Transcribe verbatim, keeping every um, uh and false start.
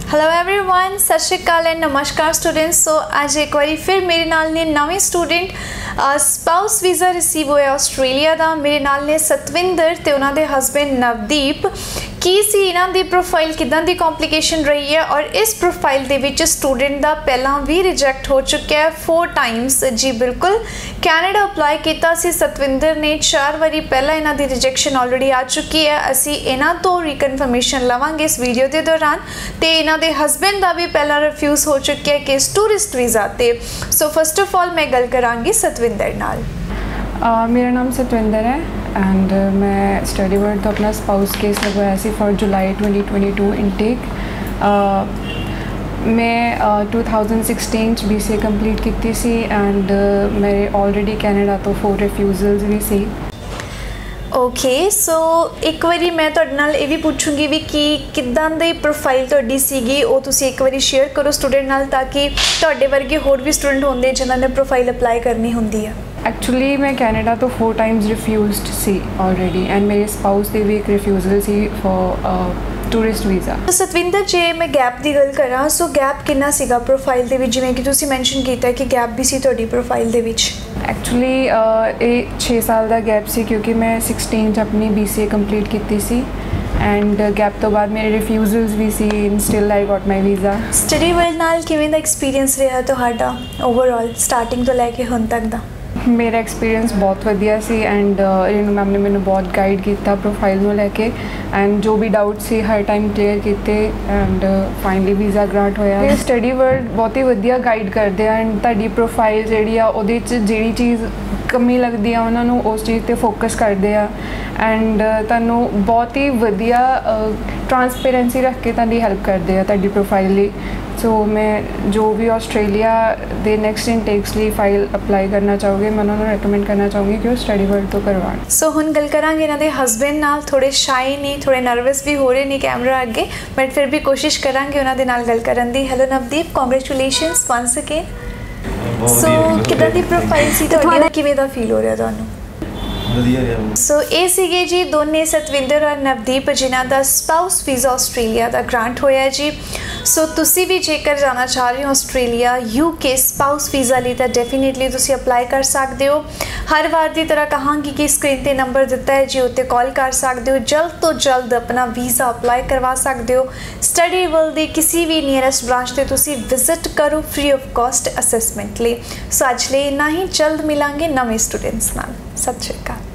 Hello everyone, सत श्री अकाल and नमस्कार स्टूडेंट्स। सो आज एक बार फिर मेरे नाल ने नवे स्टूडेंट स्पाउस वीज़ा रिसीव होया आस्ट्रेलिया का। मेरे नाल ने सतविंदर ते उन्हां दे हसबैंड नवदीप। की सी इन्हां दी प्रोफाइल किदां दी कॉम्प्लीकेशन रही है और इस प्रोफाइल दे विच स्टूडेंट दा पहला भी रिजेक्ट हो चुका है फोर टाइम्स। जी बिल्कुल, कैनेडा अप्लाई किया सी सतविंदर ने, चार बारी पहला इन्हां दी रिजेक्शन ऑलरेडी आ चुकी है। असी इन्हां तो रिकनफर्मेशन लवांगे इस वीडियो के दौरान। तो इन्हां दे हसबैंड का भी पहला रिफ्यूज़ हो चुका है केस टूरिस्ट वीज़ा ते। सो फस्ट ऑफ ऑल मैं गल करांगी सतविंदर नाल। uh, मेरा नाम सतविंदर है एंड uh, मैं स्टडी वर्ल्ड तो अपना स्पाउस केस लगवाया सी for July twenty twenty two intake. मैं two thousand sixteen B C A complete की सी एंड uh, मेरे ऑलरेडी कैनेडा तो फोर रिफ्यूजल्स भी सी। ओके सो एक बारी मैं तुहाडे नाल ये भी पूछूंगी भी कि किदां दी प्रोफाइल तुहाडी सीगी, वो तुसीं एक बारी शेयर करो स्टूडेंट नाल, ताकि तुहाडे वर्गे होर भी स्टूडेंट होंदे जिन्हां ने प्रोफाइल अप्लाई करनी हुंदी है। एक्चुअली मैं कैनेडा तो फोर टाइम्स रिफ्यूज्ड सी ऑलरेडी एंड मेरे स्पाउस की भी एक रिफ्यूजल सी फॉर टूरिस्ट वीज़ा। तो सतविंदर जे मैं गैप की गल करा, सो गैप कितना सीगा प्रोफाइल दे विच, जिवें कि तुसीं मैंशन कीता कि गैप भी सी तुहाडी प्रोफाइल दे विच? एक्चुअली ये छे साल का गैप सी क्योंकि मैं सिक्सटीन अपनी बी सी ए कंप्लीट की सी एंड गैप तो बाद मेरे रिफ्यूजल्स भी सी इन still I got my visa. Study World नाल किवें दा एक्सपीरियंस रहा तुहाडा ओवरऑल स्टार्टिंग तो लैके हुण तक दा? मेरा एक्सपीरियंस बहुत वधिया सी एंड रेनू मैम ने मैंने बहुत गाइड किया प्रोफाइल में लैके एंड जो भी डाउट सी हर टाइम क्लीयर किए एंड फाइनली वीज़ा ग्रांट होया। स्टडी वर्ल्ड बहुत ही वधिया गाइड करते हैं एंड तुहाडी प्रोफाइल जिहड़ी आ उहदे च जिहड़ी चीज़ कमी लगती है उन्होंने उस चीज़ पर फोकस करते हैं एंड तुहानू बहुत ही वधिया ट्रांसपेरेंसी रख के तुहाडी हेल्प करते हैं तुहाडी प्रोफाइल लिए। सो so, मैं जो भी ऑस्ट्रेलिया दे नैक्सट इनटेक्स लिए फाइल अप्लाई करना चाहूँगी मैं उन्होंने रिकमेंड करना चाहूँगी कि वो स्टडी वर्ल्ड तो करवाएं। सो so, हुण गल करांगे इन्हां दे हसबैंड नाल। थोड़े शाई ने, थोड़े नर्वस भी हो रहे ने कैमरा अगे, बट फिर भी कोशिश करांगे उन्हां दे नाल गल करन दी। Hello Navdeep, congratulations once again. So किदां दी प्रोफाइल सी तुहाडी, किवें दा फील हो रहा तुहानू? सो ये सीगे जी दोने सतविंदर और नवदीप जिन्हां दा स्पाउस वीज़ा आस्ट्रेलिया का ग्रांट होया जी। सो तुसी भी जेकर जाना चाह रहे हो आस्ट्रेलिया यूके स्पाउस वीज़ा लिए तो डेफिनेटली तुसी अप्लाई कर सकते हो। हर बार की तरह कहांगी कि स्क्रीन पर नंबर दिता है जी, उत्ते कॉल कर सकते हो, जल्द तो जल्द अपना वीज़ा अप्लाई करवा सकते हो। स्टडी वर्ल्ड की किसी भी नियरेस्ट ब्रांच से तुसी विजिट करो फ्री ऑफ कॉस्ट असैसमेंट लिए। सो अज लिए इन्ना ही, जल्द मिलांगे नवे स्टूडेंट्स नाल। सत श्री अकाल।